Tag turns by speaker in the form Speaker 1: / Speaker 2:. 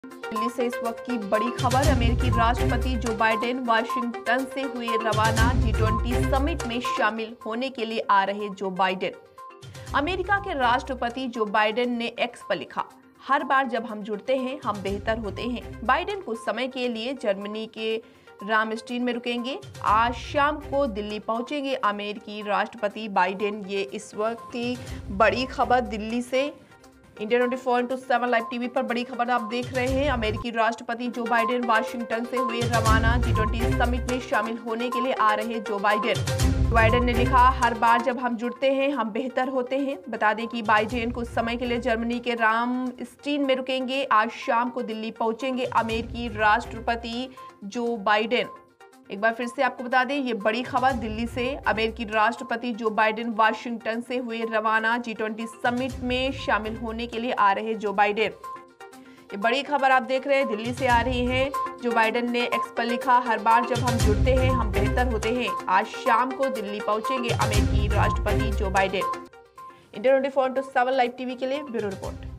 Speaker 1: दिल्ली से इस वक्त की बड़ी खबर। अमेरिकी राष्ट्रपति जो बाइडेन वाशिंगटन से हुए रवाना G20 समिट में शामिल होने के लिए आ रहे जो बाइडेन। अमेरिका के राष्ट्रपति जो बाइडेन ने एक्स पर लिखा, हर बार जब हम जुड़ते हैं हम बेहतर होते हैं। बाइडेन कुछ समय के लिए जर्मनी के रामस्टीन में रुकेंगे। आज शाम को दिल्ली पहुंचेंगे अमेरिकी राष्ट्रपति बाइडेन। ये इस वक्त की बड़ी खबर दिल्ली से। इंडिया 24/7 लाइव टीवी पर बड़ी खबर आप देख रहे हैं। अमेरिकी राष्ट्रपति जो बाइडेन वाशिंगटन से हुए रवाना G20 समिट में शामिल होने के लिए आ रहे जो बाइडेन ने लिखा, हर बार जब हम जुड़ते हैं हम बेहतर होते हैं। बता दें कि बाइडेन कुछ समय के लिए जर्मनी के रामस्टीन में रुकेंगे। आज शाम को दिल्ली पहुंचेंगे अमेरिकी राष्ट्रपति जो बाइडेन। एक बार फिर से आपको बता दें, ये बड़ी खबर दिल्ली से। अमेरिकी राष्ट्रपति जो बाइडेन वाशिंगटन से हुए रवाना G20 समिट में शामिल होने के लिए आ रहे जो बाइडेन। ये बड़ी खबर आप देख रहे हैं दिल्ली से आ रही है। जो बाइडेन ने एक्स पर लिखा, हर बार जब हम जुड़ते हैं हम बेहतर होते हैं। आज शाम को दिल्ली पहुंचेंगे अमेरिकी राष्ट्रपति Joe Biden. India 24/7 live TV के लिए ब्यूरो रिपोर्ट।